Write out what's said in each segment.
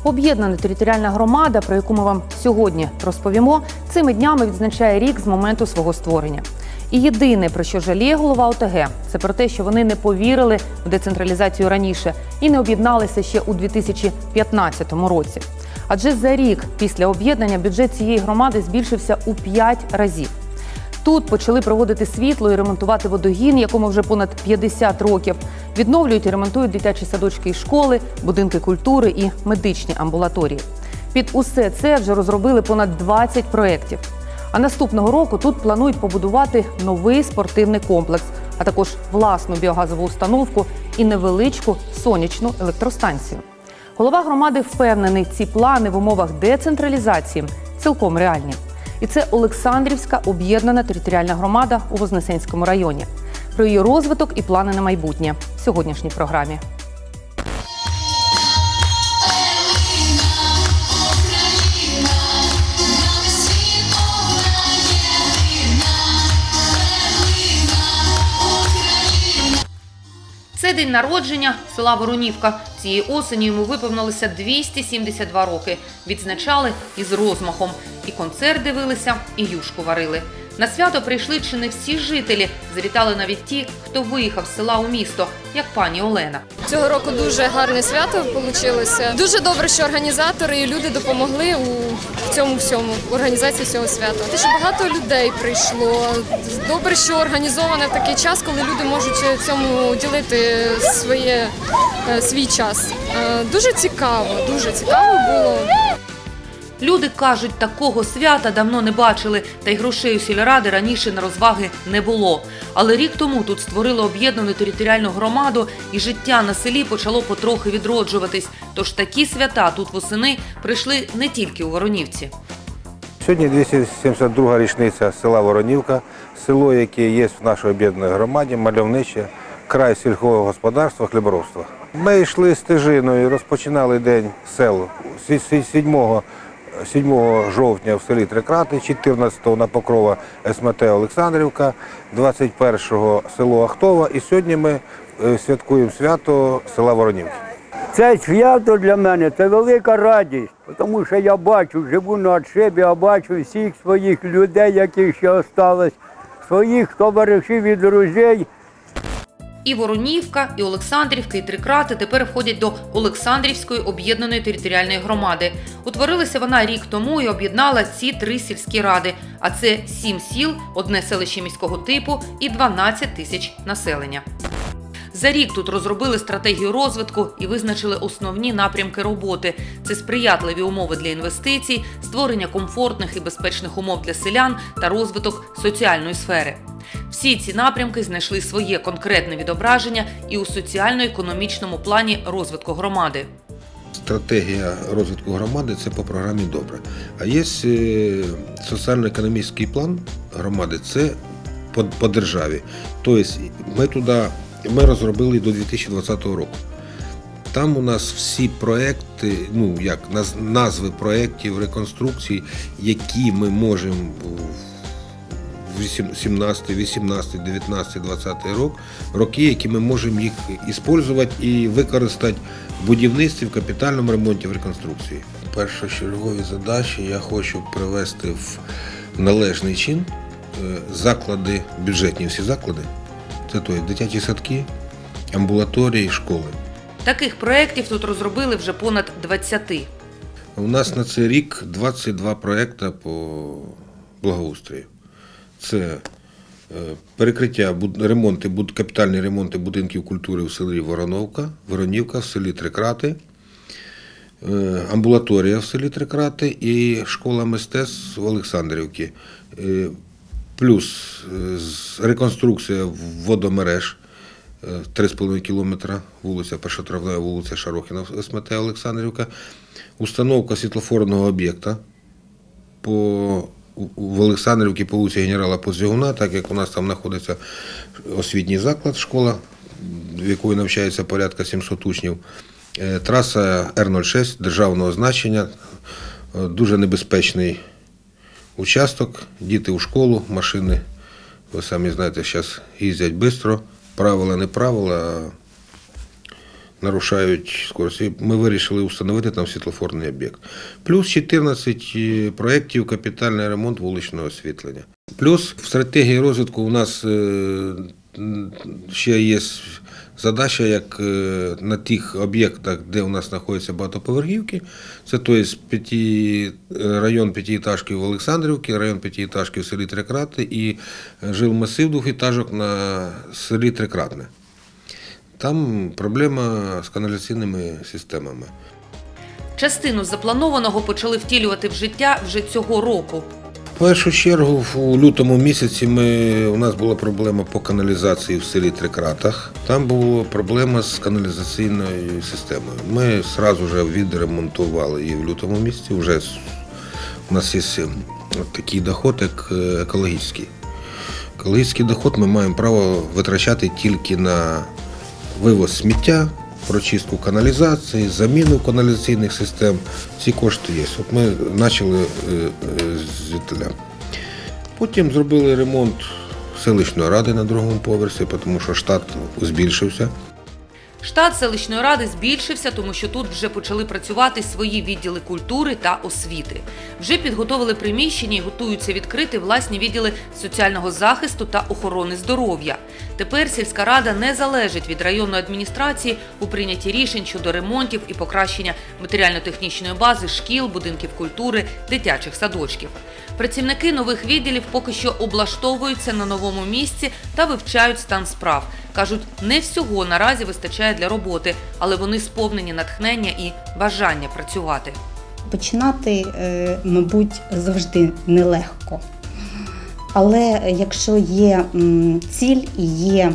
Об'єднана територіальна громада, про яку ми вам сьогодні розповімо, цими днями відзначає рік з моменту свого створення. І єдине, про що жаліє голова ОТГ, це про те, що вони не повірили в децентралізацію раніше і не об'єдналися ще у 2015 році. Адже за рік після об'єднання бюджет цієї громади збільшився у 5 разів. Тут почали проводити світло і ремонтувати водогін, якому вже понад 50 років. Відновлюють і ремонтують дитячі садочки і школи, будинки культури і медичні амбулаторії. Під усе це вже розробили понад 20 проєктів. А наступного року тут планують побудувати новий спортивний комплекс, а також власну біогазову установку і невеличку сонячну електростанцію. Голова громади впевнений, ці плани в умовах децентралізації цілком реальні. І це Олександрівська об'єднана територіальна громада у Вознесенському районі. Про її розвиток і плани на майбутнє в сьогоднішній програмі. Це день народження села Воронівка. Цієї осені йому виповнилося 272 роки. Відзначали із розмахом. І концерт дивилися, і юшку варили. На свято прийшли чи не всі жителі. Завітали навіть ті, хто виїхав з села у місто, як пані Олена. Цього року дуже гарне свято вийшло. Дуже добре, що організатори і люди допомогли у цьому всьому, в організації цього свята. Те, що багато людей прийшло. Добре, що організоване в такий час, коли люди можуть цьому ділити свій час. Дуже цікаво було. Люди кажуть, такого свята давно не бачили, та й грошей у сільради раніше на розваги не було. Але рік тому тут створили об'єднану територіальну громаду, і життя на селі почало потрохи відроджуватись. Тож такі свята тут восени прийшли не тільки у Воронівці. Сьогодні 272-га річниця села Воронівка, село, яке є в нашій об'єднаній громаді, мальовниче, край сільського господарства, хліборобства. Ми йшли стежиною, розпочинали день сел 7 жовтня в селі Трикрати, 14-го на Покрова СМТ Олександрівка, 21-го село Ахтова, і сьогодні ми святкуємо свято села Воронівки. Це свято для мене – це велика радість, тому що я бачу, живу на отшибі, а бачу всіх своїх людей, які ще залишились, своїх товаришів і друзів. І Воронівка, і Олександрівка, і Трикрати тепер входять до Олександрівської об'єднаної територіальної громади. Утворилася вона рік тому і об'єднала ці 3 сільські ради. А це 7 сіл, 1 селище міського типу і 12 тисяч населення. За рік тут розробили стратегію розвитку і визначили основні напрямки роботи. Це сприятливі умови для інвестицій, створення комфортних і безпечних умов для селян та розвиток соціальної сфери. Всі ці напрямки знайшли своє конкретне відображення і у соціально-економічному плані розвитку громади. Стратегія розвитку громади – це по програмі «Добре». А є соціально-економічний план громади – це по державі. Тобто ми розробили до 2020 року. Там у нас всі проекти, назви проєктів, реконструкцій, які ми можемо в 17, 18, 19, 20 роки, які ми можемо їх використовувати і використати в будівництві, в капітальному ремонті, в реконструкції. Першочергові задачі я хочу привести в належний чин заклади, бюджетні всі заклади. Це дитячі садки, амбулаторії, школи. Таких проєктів тут розробили вже понад 20. У нас на цей рік 22 проєкти по благоустрою. Це перекриття, капітальні ремонти будинків культури в селі Воронівка, в селі Трикрати, амбулаторія в селі Трикрати і школа мистецтв в Олександрівці. Плюс реконструкція водомереж 3,5 кілометра, вулиця Першотравнева, вулиця Шарохіна, СМТ Олександрівка, установка світлофорного об'єкта в Олександрівці по вулиці генерала Поздвігуна, так як у нас там знаходиться освітній заклад, школа, в якої навчається порядка 700 учнів. Траса Р-06 державного значення, дуже небезпечний участок, діти у школу, машини, ви самі знаєте, зараз їздять швидко, правила не правила, нарушають скорості. Ми вирішили встановити там світлофорний об'єкт. Плюс 14 проєктів капітальний ремонт вуличного освітлення. Плюс в стратегії розвитку у нас ще є задача, як на тих об'єктах, де у нас знаходяться багатоповерхівки, це район п'ятиэтажки в Олександрівці, район п'ятиэтажки в селі Трикратне і жилмасив двохетажок на селі Трикратне. Там проблема з каналізаційними системами. Частину запланованого почали втілювати в життя вже цього року. В першу чергу, у лютому місяці у нас була проблема по каналізації в селі Трикратах. Там була проблема з каналізаційною системою. Ми одразу вже відремонтували її в лютому місяці. Вже у нас є такий доход, як екологічний. Екологічний доход ми маємо право витрачати тільки на вивоз сміття, прочистку каналізації, заміну каналізаційних систем. Ці кошти є. От ми почали звідтіля. Потім зробили ремонт селищної ради на другому поверсі, тому що штат збільшився. Штат селищної ради збільшився, тому що тут вже почали працювати свої відділи культури та освіти. Вже підготовили приміщення і готуються відкрити власні відділи соціального захисту та охорони здоров'я. Тепер сільська рада не залежить від районної адміністрації у прийнятті рішень щодо ремонтів і покращення матеріально-технічної бази шкіл, будинків культури, дитячих садочків. Працівники нових відділів поки що облаштовуються на новому місці та вивчають стан справ. Кажуть, не всього наразі вистачає для роботи, але вони сповнені натхнення і бажання працювати. Починати, мабуть, завжди нелегко. Але якщо є ціль і є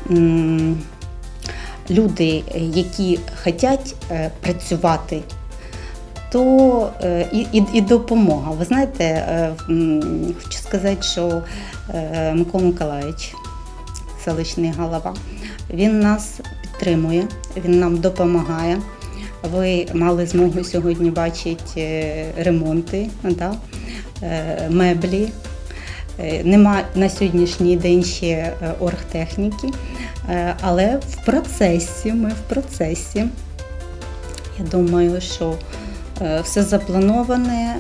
люди, які хочуть працювати, то і допомога. Ви знаєте, хочу сказати, що Микола Миколаївич, селищний голова, він нас підтримує, він нам допомагає. Ви мали змогу сьогодні бачити ремонти, меблі. Нема на сьогоднішній день ще оргтехніки, але ми в процесі. Я думаю, що все заплановане,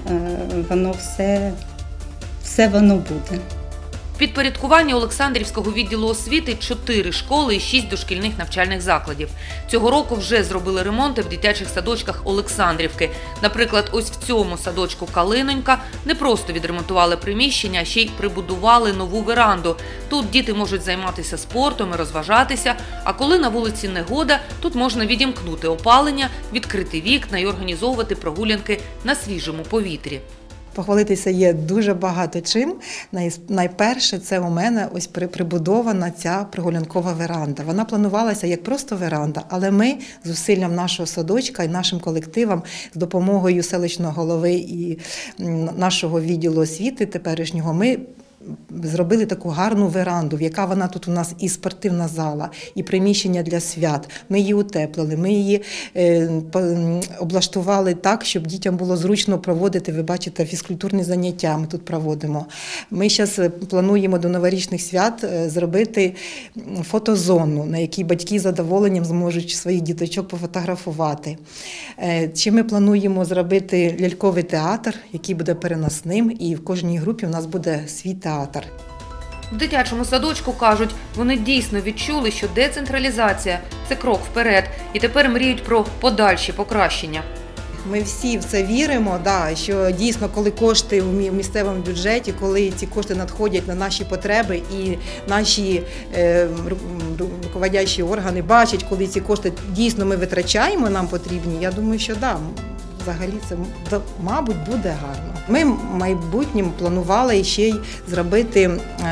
все воно буде. В підпорядкуванні Олександрівського відділу освіти 4 школи і 6 дошкільних навчальних закладів. Цього року вже зробили ремонти в дитячих садочках Олександрівки. Наприклад, ось в цьому садочку «Калинонька» не просто відремонтували приміщення, а ще й прибудували нову веранду. Тут діти можуть займатися спортом і розважатися, а коли на вулиці негода, тут можна відімкнути опалення, відкрити вікна і організовувати прогулянки на свіжому повітрі. Похвалитися є дуже багато чим. Найперше, це у мене ось прибудована ця прогулянкова веранда. Вона планувалася як просто веранда, але ми з зусиллям нашого садочка і нашим колективом, з допомогою селищного голови і нашого відділу освіти теперішнього, ми зробили таку гарну веранду, в яка вона тут у нас і спортивна зала, і приміщення для свят. Ми її утеплили, ми її облаштували так, щоб дітям було зручно проводити, ви бачите, фізкультурні заняття ми тут проводимо. Ми зараз плануємо до новорічних свят зробити фотозону, на якій батьки з задоволенням зможуть своїх діточок пофотографувати. Чи ми плануємо зробити ляльковий театр, який буде переносним, і в кожній групі у нас буде свій театр. В дитячому садочку, кажуть, вони дійсно відчули, що децентралізація – це крок вперед, і тепер мріють про подальші покращення. Ми всі в це віримо, що дійсно, коли кошти в місцевому бюджеті, коли ці кошти надходять на наші потреби і наші руководящі органи бачать, коли ці кошти дійсно ми витрачаємо, нам потрібні, я думаю, що взагалі це, мабуть, буде гарно. Ми в майбутньому планували ще й зробити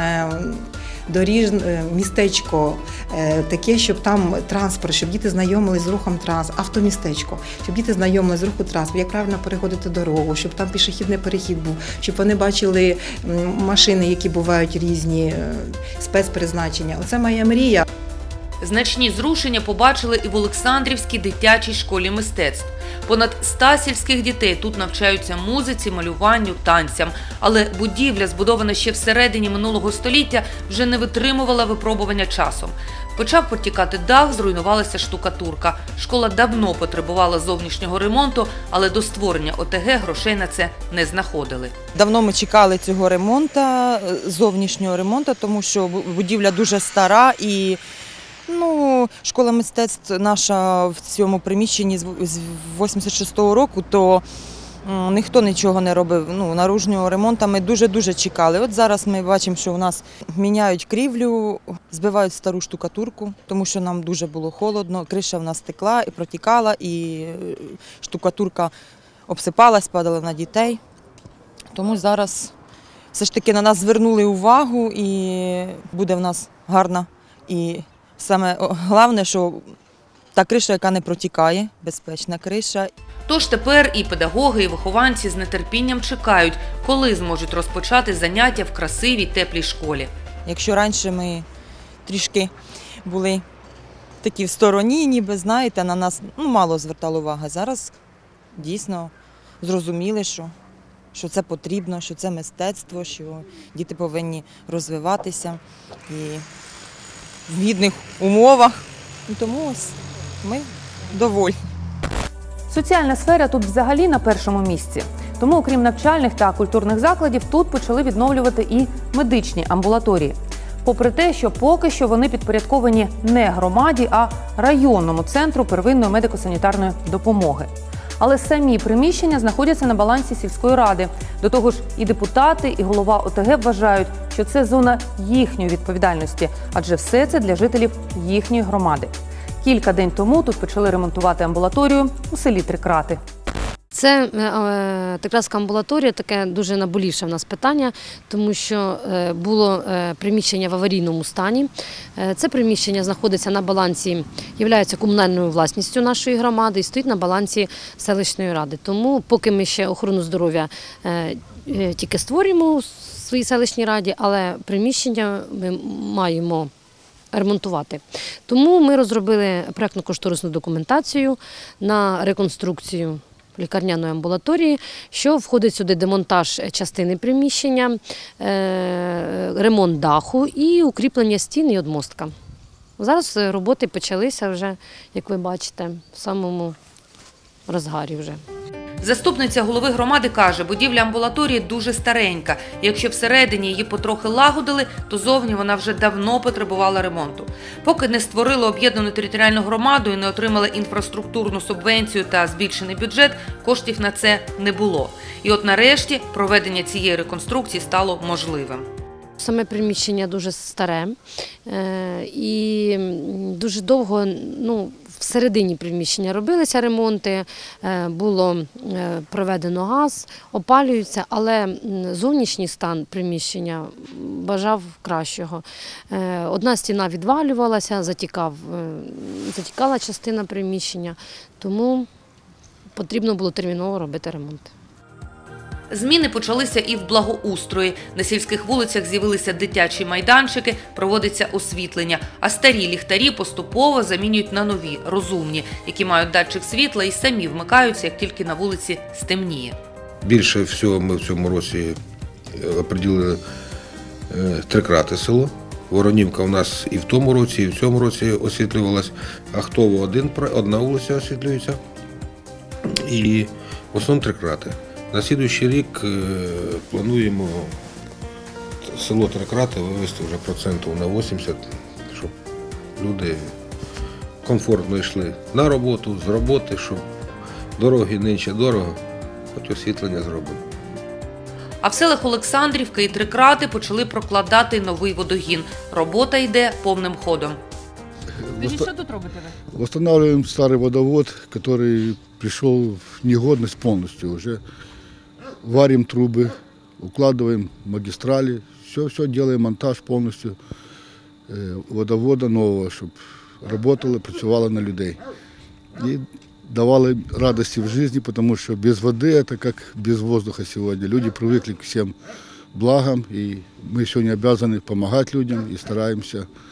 містечко таке, щоб там транспорт, щоб діти знайомились з рухом автомістечко, щоб діти знайомились з руху транспорту, як правильно переходити дорогу, щоб там пішохідний перехід був, щоб вони бачили машини, які бувають різні, спецпризначення. Оце моя мрія. Значні зрушення побачили і в Олександрівській дитячій школі мистецтв. Понад 100 сільських дітей тут навчаються музиці, малюванню, танцям. Але будівля, збудована ще всередині минулого століття, вже не витримувала випробування часом. Почав протікати дах, зруйнувалася штукатурка. Школа давно потребувала зовнішнього ремонту, але до створення ОТГ грошей на це не знаходили. Давно ми чекали цього ремонту, зовнішнього ремонту, тому що будівля дуже стара і школа мистецтв наша в цьому приміщенні з 86-го року, то ніхто нічого не робив. Наружнього ремонту ми дуже-дуже чекали. От зараз ми бачимо, що у нас міняють крівлю, збивають стару штукатурку, тому що нам дуже було холодно. Криша в нас текла і протікала, і штукатурка обсипалась, падала на дітей. Тому зараз все ж таки на нас звернули увагу і буде в нас гарна. І саме головне, що та криша, яка не протікає, безпечна криша. Тож тепер і педагоги, і вихованці з нетерпінням чекають, коли зможуть розпочати заняття в красивій, теплій школі. Якщо раніше ми трішки були такі в стороні, ніби, знаєте, на нас мало звертало уваги. Зараз дійсно зрозуміли, що це потрібно, що це мистецтво, що діти повинні розвиватися і в гідних умовах. І тому ось ми довольні. Соціальна сфера тут взагалі на першому місці. Тому, окрім навчальних та культурних закладів, тут почали відновлювати і медичні амбулаторії. Попри те, що поки що вони підпорядковані не громаді, а районному центру первинної медико-санітарної допомоги. Але самі приміщення знаходяться на балансі сільської ради. До того ж, і депутати, і голова ОТГ вважають, що це зона їхньої відповідальності, адже все це для жителів їхньої громади. Кілька день тому тут почали ремонтувати амбулаторію у селі Трикрати. Це Трикратська амбулаторія, таке дуже наболівше в нас питання, тому що було приміщення в аварійному стані. Це приміщення знаходиться на балансі, є комунальною власністю нашої громади і стоїть на балансі селищної ради. Тому поки ми ще охорону здоров'я тільки створюємо у своїй селищній раді, але приміщення ми маємо ремонтувати. Тому ми розробили проєктно-кошторисну документацію на реконструкцію лікарняної амбулаторії, що входить сюди демонтаж частини приміщення, ремонт даху і укріплення стін і одмостка. Зараз роботи почалися вже, як ви бачите, в самому розгарі вже. Заступниця голови громади каже, будівля амбулаторії дуже старенька. І якщо всередині її потрохи лагодили, то зовні вона вже давно потребувала ремонту. Поки не створили об'єднану територіальну громаду і не отримали інфраструктурну субвенцію та збільшений бюджет, коштів на це не було. І от нарешті проведення цієї реконструкції стало можливим. Саме приміщення дуже старе і дуже довго, всередині приміщення робилися ремонти, було проведено газ, опалюється, але зовнішній стан приміщення бажав кращого. Одна стіна відвалювалася, затікала частина приміщення, тому потрібно було терміново робити ремонт. Зміни почалися і в благоустрої. На сільських вулицях з'явилися дитячі майданчики, проводиться освітлення, а старі ліхтарі поступово замінюють на нові, розумні, які мають датчик світла і самі вмикаються, як тільки на вулиці стемніє. Більше всього ми в цьому році оприділили Трикрати село. Воронівка у нас і в тому році, і в цьому році освітлювалась. Ахтово одна вулиця освітлюється. І в основному Трикрати. На слідуючий рік плануємо село Трикрати вивести вже процентів на 80, щоб люди комфортно йшли на роботу, з роботи, щоб дороги нинче дорого, хоч освітлення зробимо. А в селах Олександрівка і Трикрати почали прокладати новий водогін. Робота йде повним ходом. Що тут робите ви? Восстанавливаем старый водовод, который пришел в негодность полностью уже. Варим трубы, укладываем магистрали, все делаем монтаж полностью водовода нового, чтобы работало, працювало на людей. И давало радости в жизни, потому что без воды это как без воздуха сегодня. Люди привыкли к всем благам, и мы сегодня обязаны помогать людям и стараемся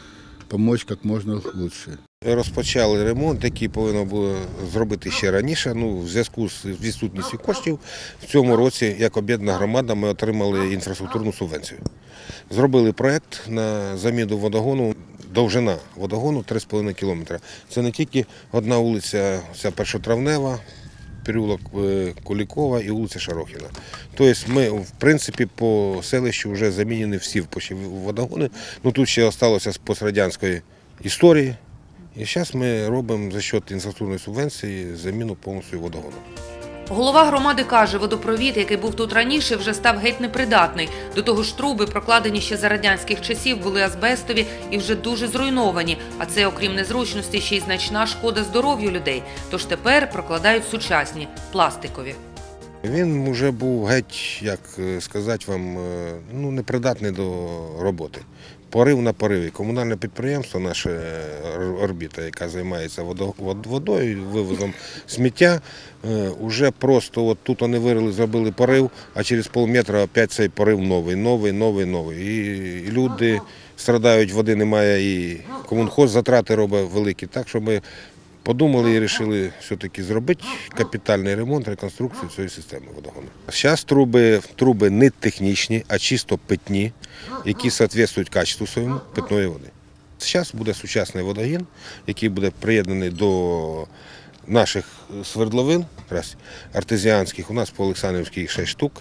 допомогти як можна краще. Розпочали ремонт, який повинно було зробити ще раніше. В зв'язку з відсутністю коштів в цьому році, як об'єднана громада, ми отримали інфраструктурну субвенцію. Зробили проєкт на заміну водогону. Довжина водогону 3,5 кілометра. Це не тільки одна вулиця, ця Першотравнева, переулок Кулікова і вулиця Шарохіна. Тобто ми, в принципі, по селищу вже замінені всі водогони. Тут ще залишилося з пострадянської історії. І зараз ми робимо за счет інфраструктурної субвенції заміну повністю водогону. Голова громади каже, водопровід, який був тут раніше, вже став геть непридатний. До того ж, труби, прокладені ще за радянських часів, були азбестові і вже дуже зруйновані. А це, окрім незручності, ще й значна шкода здоров'ю людей. Тож тепер прокладають сучасні, пластикові. Він вже був геть, як сказати вам, непридатний до роботи. Порив на пориві. Комунальне підприємство, наша орбіта, яка займається водою, вивозом сміття, вже просто тут вони вирили, зробили порив, а через полметра опять цей порив новий. І люди страдають, води немає, і комунхоз затрати робить великі. Так що ми подумали і вирішили все-таки зробити капітальний ремонт, реконструкцію цієї системи водогону. Зараз труби не технічні, а чисто питні, які відповідають качеству своєму питної води. Зараз буде сучасний водогін, який буде приєднаний до наших свердловин артезіанських. У нас по Олександрівській їх 6 штук.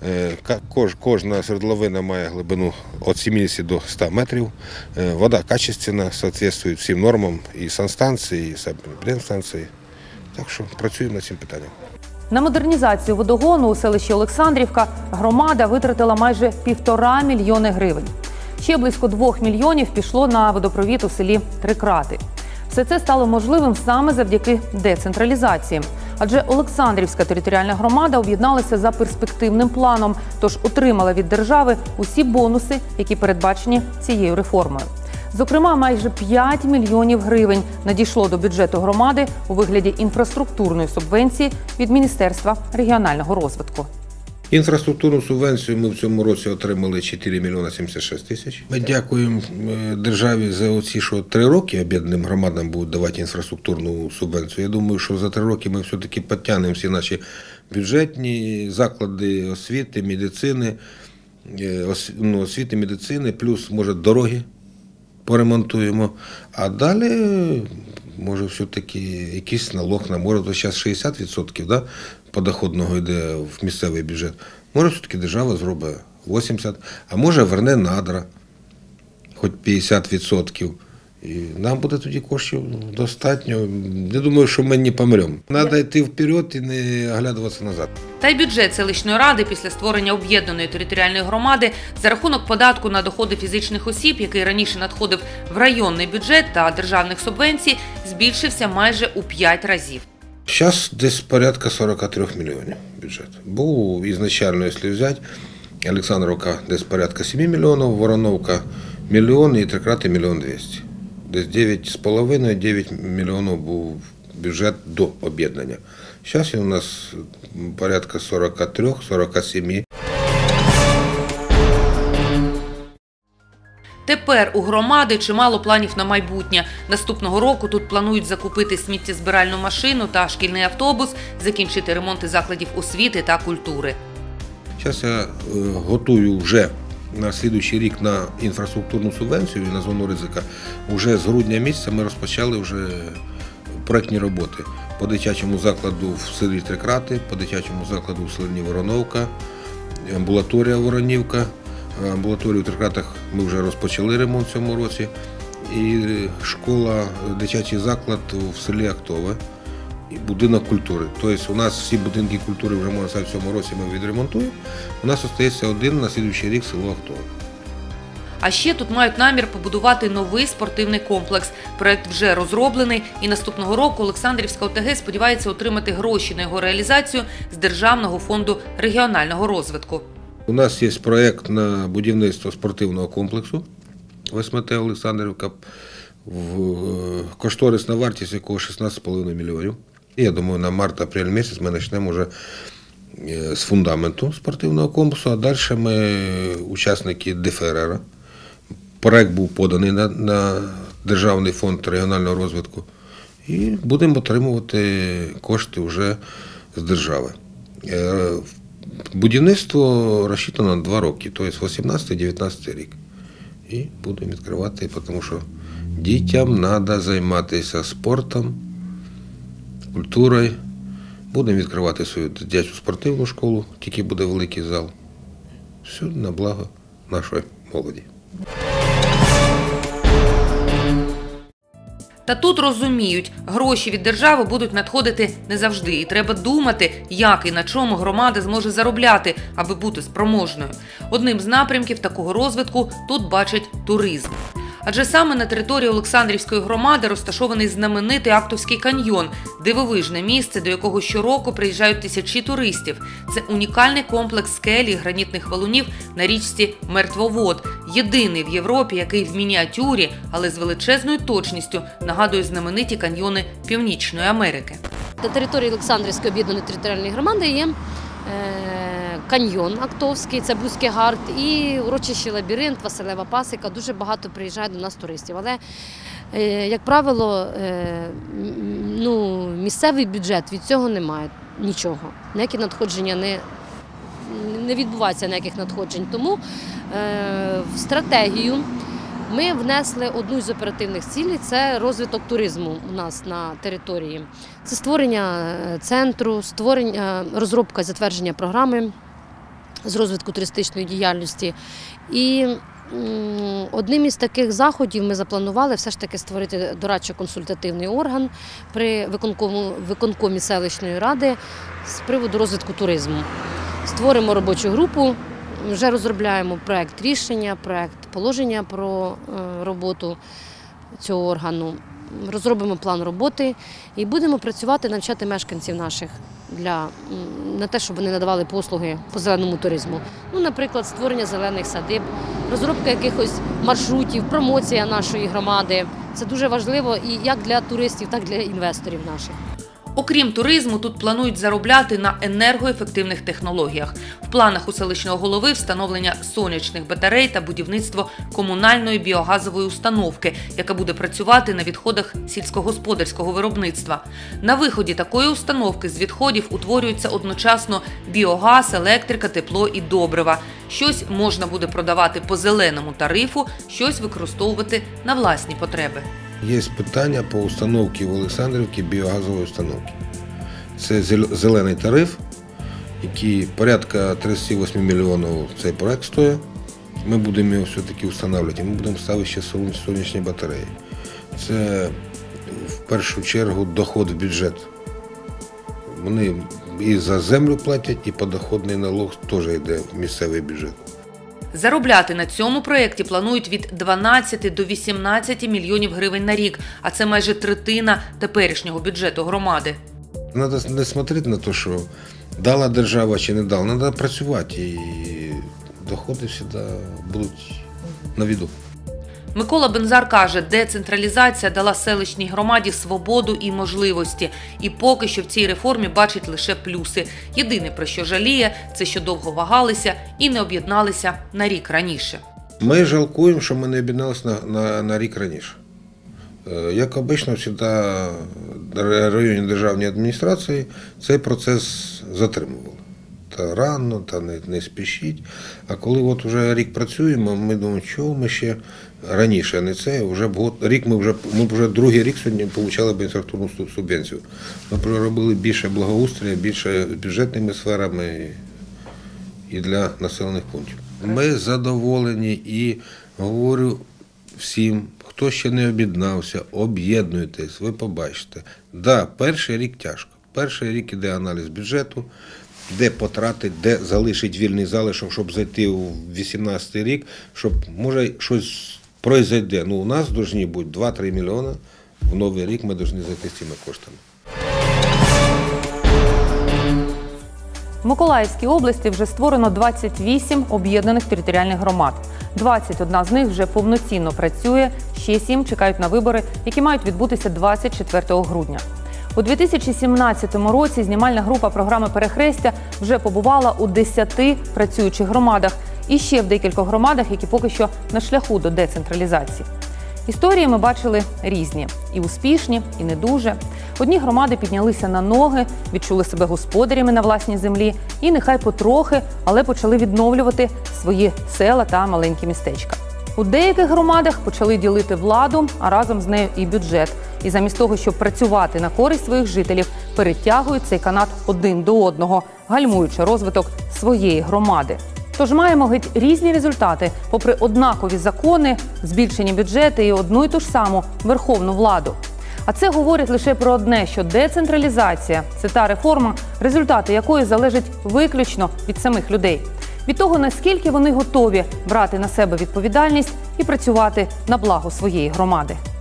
Кожна свердловина має глибину від 70 до 100 метрів. Вода качественна, відповідає всім нормам і санстанції, і санепідемстанції. Так що працюємо над цим питанням. На модернізацію водогону у селищі Олександрівка громада витратила майже 1,5 мільйони гривень. Ще близько 2 мільйонів пішло на водопровід у селі Трикрати. Все це стало можливим саме завдяки децентралізації. Адже Олександрівська територіальна громада об'єдналася за перспективним планом, тож отримала від держави усі бонуси, які передбачені цією реформою. Зокрема, майже 5 мільйонів гривень надійшло до бюджету громади у вигляді інфраструктурної субвенції від Міністерства регіонального розвитку. Інфраструктурну субвенцію ми в цьому році отримали 4 мільйони 76 тисяч. Ми дякуємо державі за оці, що 3 роки об'єднаним громадам будуть давати інфраструктурну субвенцію. Я думаю, що за 3 роки ми все-таки підтягнемо всі наші бюджетні заклади освіти, медицини, плюс, може, дороги поремонтуємо. А далі, може, все-таки якийсь налог нам, може, то зараз 60%, да, подоходного йде в місцевий бюджет. Може, все-таки держава зробить 80%, а може, верне надра, хоч 50%. І нам буде тоді коштів достатньо. Я думаю, що ми не помремо. Треба йти вперед і не оглядуватися назад. Та й бюджет селищної ради після створення об'єднаної територіальної громади за рахунок податку на доходи фізичних осіб, який раніше надходив в районний бюджет та державних субвенцій, збільшився майже у 5 разів. Зараз десь порядка 43 мільйонів бюджет. Був ізначально, якщо взяти, Олександрівка десь порядка 7 мільйонів, Вороновка – 1 мільйон і Трикрати – 1 мільйон 200. Десь 9,5-9 мільйонів був бюджет до об'єднання. Зараз у нас порядка 43-47. Тепер у громади чимало планів на майбутнє. Наступного року тут планують закупити сміттєзбиральну машину та шкільний автобус, закінчити ремонти закладів освіти та культури. Зараз я готую вже на наступний рік на інфраструктурну субвенцію і на зону ризика. Уже з грудня місяця ми розпочали вже проєктні роботи по дитячому закладу в селі Трикрати, по дитячому закладу в селі Вороновка, амбулаторія Воронівка. Амбулаторію в Трикратах ми вже розпочали ремонт в цьому році. І школа, дитячий заклад в селі Актове і будинок культури. Тобто у нас всі будинки культури вже, можна сказати, в цьому році ми відремонтуємо. У нас залишається один на наступний рік село Актове. А ще тут мають намір побудувати новий спортивний комплекс. Проект вже розроблений і наступного року Олександрівська ОТГ сподівається отримати гроші на його реалізацію з Державного фонду регіонального розвитку. У нас є проєкт на будівництво спортивного комплексу в СМТ Олександрівка, кошторисна вартість якого 16,5 мільйонів. Я думаю, на март-апрель місяць ми почнемо вже з фундаменту спортивного комплексу, а далі ми учасники ДФРР. Проєкт був поданий на Державний фонд регіонального розвитку. І будемо отримувати кошти вже з держави. Будівництво розчитано на 2 роки, тобто 18-19 рік. І будемо відкривати, тому що дітям треба займатися спортом, культурою. Будемо відкривати свою дитячу спортивну школу, тільки буде великий зал. Все на благо нашої молоді. Та тут розуміють, гроші від держави будуть надходити не завжди. І треба думати, як і на чому громада зможе заробляти, аби бути спроможною. Одним з напрямків такого розвитку тут бачать туризм. Адже саме на території Олександрівської громади розташований знаменитий Актовський каньйон – дивовижне місце, до якого щороку приїжджають тисячі туристів. Це унікальний комплекс скель і гранітних валунів на річці Мертвовод. Єдиний в Європі, який в мініатюрі, але з величезною точністю нагадує знамениті каньйони Північної Америки. На території Олександрівської об'єднаної територіальної громади є каньйон Актовський, це Бузький Гард, і урочище Лабіринт, Василева Пасіка. Дуже багато приїжджає до нас туристів. Але, як правило, місцевий бюджет від цього не має нічого. Ніякі надходження не відбувається, ніяких надходжень. Тому в стратегію ми внесли одну з оперативних цілей – це розвиток туризму у нас на території. Це створення центру, розробка і затвердження програми з розвитку туристичної діяльності. І одним із таких заходів ми запланували все ж таки створити дорадчо-консультативний орган при виконкомі селищної ради з приводу розвитку туризму. Створимо робочу групу. Вже розробляємо проєкт рішення, проєкт положення про роботу цього органу. Розробимо план роботи і будемо працювати, навчати мешканців наших на те, щоб вони надавали послуги по зеленому туризму. Наприклад, створення зелених садиб, розробка якихось маршрутів, промоція нашої громади. Це дуже важливо і як для туристів, так і для інвесторів наших. Окрім туризму, тут планують заробляти на енергоефективних технологіях. В планах у селищного голови встановлення сонячних батарей та будівництво комунальної біогазової установки, яка буде працювати на відходах сільськогосподарського виробництва. На виході такої установки з відходів утворюються одночасно біогаз, електрика, тепло і добрива. Щось можна буде продавати по зеленому тарифу, щось використовувати на власні потреби. Є питання по установці в Олександрівці біогазової установки. Це зелений тариф, який порядка 38 мільйонів цей проект стоїть. Ми будемо його все-таки встановлювати. Ми будемо ставити ще сонячні батареї. Це в першу чергу доход в бюджет. Вони і за землю платять, і подоходний налог теж йде в місцевий бюджет. Заробляти на цьому проєкті планують від 12 до 18 мільйонів гривень на рік, а це майже третина теперішнього бюджету громади. Треба не дивитися на те, що дала держава чи не дала. Треба працювати і доходи завжди будуть на виду. Микола Бензар каже, децентралізація дала селищній громаді свободу і можливості. І поки що в цій реформі бачить лише плюси. Єдине, про що жаліє, це що довго вагалися і не об'єдналися на рік раніше. Ми жалкуємо, що ми не об'єдналися на рік раніше. Як обично, завжди районні державні адміністрації цей процес затримували. Та рано, та не спішіть. А коли от вже рік працюємо, ми думаємо, чого ми ще раніше, а не це. Ми вже другий рік сьогодні отримали адміністративну субвенцію. Ми робили більше благоустрою, більше бюджетними сферами і для населених пунктів. Ми задоволені і говорю всім, хто ще не об'єднався, об'єднуйтесь, ви побачите. Да, перший рік тяжко. Перший рік іде аналіз бюджету, де потратить, де залишить вільний залишок, щоб зайти у 2018 рік, щоб, може, щось пройде. У нас повинні бути 2-3 мільйони, в новий рік ми повинні зайти з цими коштами. В Миколаївській області вже створено 28 об'єднаних територіальних громад. 21 з них вже повноцінно працює, ще 7 чекають на вибори, які мають відбутися 24 грудня. У 2017 році знімальна група програми «Перехрестя» вже побувала у 10 працюючих громадах і ще в декількох громадах, які поки що на шляху до децентралізації. Історії ми бачили різні – і успішні, і не дуже. Одні громади піднялися на ноги, відчули себе господарями на власній землі і нехай потрохи, але почали відновлювати свої села та маленькі містечка. У деяких громадах почали ділити владу, а разом з нею і бюджет. І замість того, щоб працювати на користь своїх жителів, перетягують цей канат один до одного, гальмуючи розвиток своєї громади. Тож маємо геть різні результати, попри однакові закони, збільшені бюджети і одну й ту ж саму верховну владу. А це говорить лише про одне, що децентралізація – це та реформа, результати якої залежать виключно від самих людей. Від того, наскільки вони готові брати на себе відповідальність і працювати на благо своєї громади.